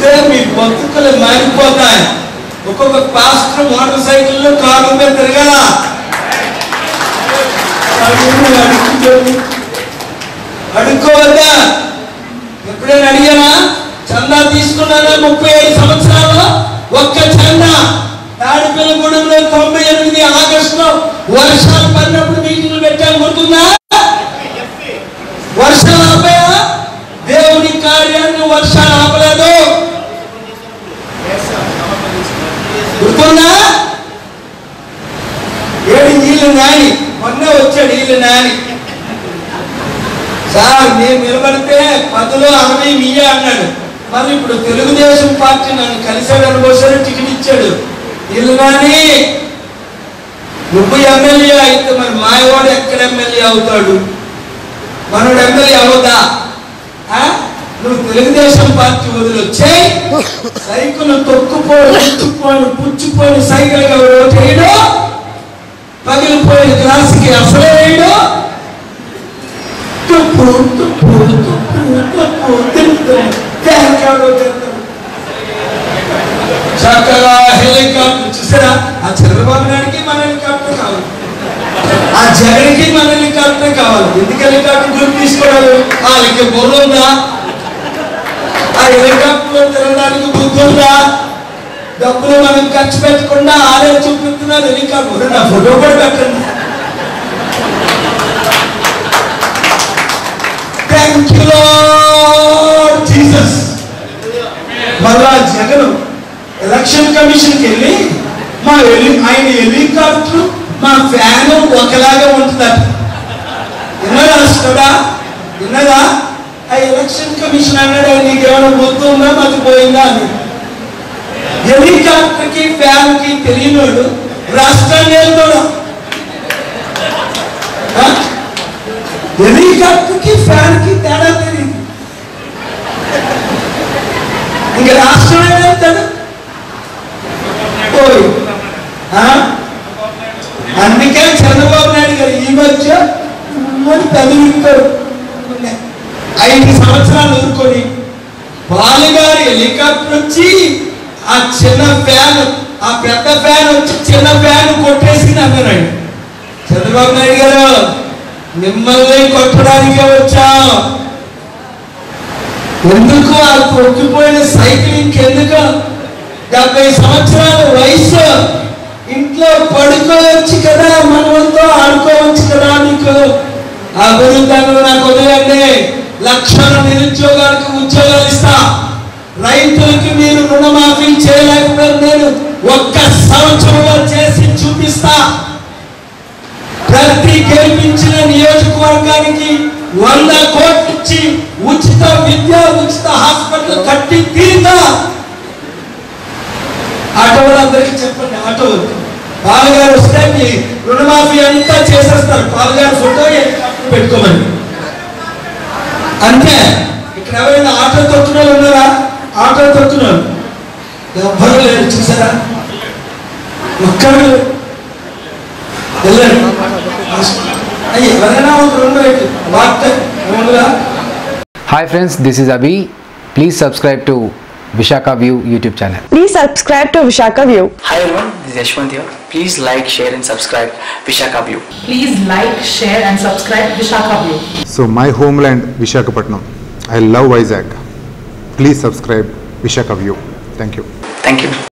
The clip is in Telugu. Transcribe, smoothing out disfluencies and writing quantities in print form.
వెళ్తే మీ బతుకులు మారిపోతాయి. ఒక్కొక్క పాస్టర్ మోటార్ సైకిల్లో కారు మీద తిరగాల. అడుక్కోవద్దా? ఎప్పుడైనా అడిగానా? చందా తీసుకున్నానా? 35 సంవత్సరాల్లో ఒక్క చందా. తాడిపల్లిగూడెంలో 98 ఆగస్టులో వర్షాలు పడినప్పుడు మీటింగ్లు పెట్టాను, గుర్తుందా? వర్షాలు ఆపాయా? దేవుని కార్యాన్ని వర్షాలు ఆపలేదు, గుర్తుందా? ఏడు నీళ్ళు నాని మొన్న వచ్చాడు. నీళ్ళు నాని సార్ నేను నిలబడితే 10లో 60 మీయే అన్నాడు. మరి ఇప్పుడు తెలుగుదేశం పార్టీ నన్ను కలిసాడు అనుకోసారి టికెట్ ఇచ్చాడు. నీళ్ళు నాని నువ్వు ఎమ్మెల్యే అయితే మరి మాయవాడు ఎక్కడ ఎమ్మెల్యే అవుతాడు? మనోడు ఎమ్మెల్యే అవుదా? నువ్వు తెలుగుదేశం పార్టీ వదిలొచ్చాయి. సైకిల్ తొక్కుపోయి పుచ్చిపోయిన సైకిల్ ఓటేయడు, పగిలిపోయిన గ్లాసుకి అసలు వేయడు. చక్కగా హెలికాప్టర్ చూసారా? ఆ చంద్రబాబు నాయుడికి మన హెలికాప్టర్ కావాలి, ఆ జగన్కి మన హెలికాప్టర్ కావాలి. ఎందుకు హెలికాప్టర్ గ్రూప్ తీసుకోవాలి? వాళ్ళకి బుర్ర ఉందా? ఆ హెలికాప్టర్ తిరగడానికి బుద్ధి ఉందా? డబ్బులు మనం ఖర్చు పెట్టకుండా ఆరే చూపిస్తున్నారు హెలికాప్టర్. నా ఫోటో కూడా పెట్టండి. Thank you lord Jesus. మళ్ళా జగన్ ఎలక్షన్ కమిషన్కి వెళ్ళి ఆయన హెలికాప్టర్ మా ఫ్యాన్ ఒకలాగా ఉంటుందట. విన్నదా స్టడా? విన్నదా? ఆ ఎలక్షన్ కమిషన్ అన్నాడు, నీకేమైనా గుర్తు ఉందా మర్చిపోయిందా అని. హెలికాప్టర్ కి ఫ్యాన్ కి తెలియనోడు రాష్ట్రాన్ని వెళ్తాడు. హెలికాప్టర్ కి ఫ్యాన్ కి తేడా తెలియదు, ఇంకా రాష్ట్రం వెళ్తాడు. అందుకే చంద్రబాబు నాయుడు గారు ఈ మధ్య చదివిస్తారు. 5 సంవత్సరాలు ఊరుకొని బాలుగారు హెలికాప్టర్ వచ్చి ఆ చిన్న ఫ్యాన్, ఆ పెద్ద ఫ్యాన్ వచ్చి చిన్న ఫ్యాన్ కొట్టేసింది అన్నాడు. చంద్రబాబు నాయుడు గారు మిమ్మల్ని కొట్టడానికే వచ్చాం. ఎందుకు ఆ కొట్టుకుపోయిన సైకిల్ ఇంకెందుకు? 70 సంవత్సరాల వయసు, ఇంట్లో పడుకోవచ్చు కదా, మనతో ఆడుకోవచ్చు కదా. మీకు అభివృద్ధి నాకు వదిలేండి. లక్షల నిరుద్యోగాలకు ఉద్యోగాలు ఇస్తా. రైతులకి మీరు రుణమాఫీ చేయలేకపోయారు, నేను 1 సంవత్సరంలో చేసి చూపిస్తా. ప్రతి గెలిపించిన నియోజకవర్గానికి 100 కోట్లు ఇచ్చి ఉచిత విద్య, ఉచిత హాస్పిటల్ కట్టి తీరుతా. ఆటో వాళ్ళందరికీ చెప్పండి, ఆటో పాలుగారు వస్తే మీ రుణమాఫీ అంతా చేసేస్తారు. పాలుగారు ఫోటో పెట్టుకోమని అంతే. ఇక్కడ ఎవరైనా ఆటో తొక్కున వాళ్ళు ఉన్నారా? ఆటో తొక్కున ఎవ్వరూ లేరు, చూసారా? ఒక్కరు వెళ్ళండి. ఎవరైనా ఒక 2 రేట్లు వార్త. Hi friends, this is Abhi. Please subscribe to Vishaka View YouTube channel. Please subscribe to Vishaka View. Hi everyone, this is Yashwant here. Please like, share and subscribe Vishaka View. Please like, share and subscribe Vishaka View. So my homeland Visakhapatnam. I love Vizag. Please subscribe Vishaka View. Thank you. Thank you.